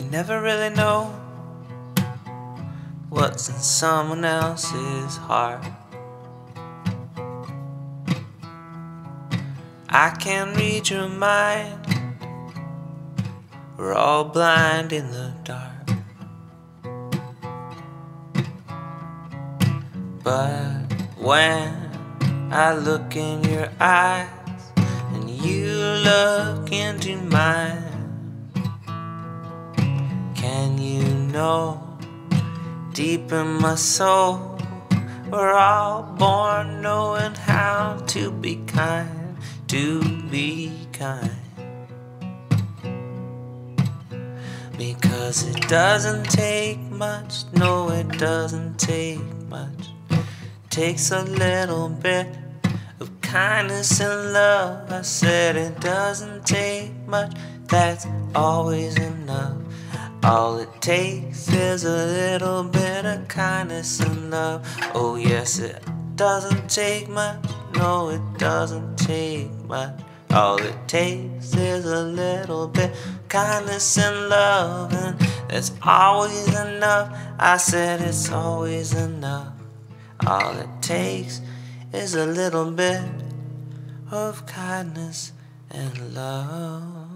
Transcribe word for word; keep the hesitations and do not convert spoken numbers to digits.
never really know what's in someone else's heart. I can't read your mind, we're all blind in the dark. But when I look in your eyes and you look into mine, can you know deep in my soul we're all born knowing how to be kind, to be kind. Because it doesn't take much, no it doesn't take much. It takes a little bit of kindness and love. I said it doesn't take much, that's always enough. All it takes is a little bit of kindness and love. Oh yes, it doesn't take much, no it doesn't take much. All it takes is a little bit of kindness and love, and that's always enough. I said it's always enough. All it takes is a little bit of kindness and love.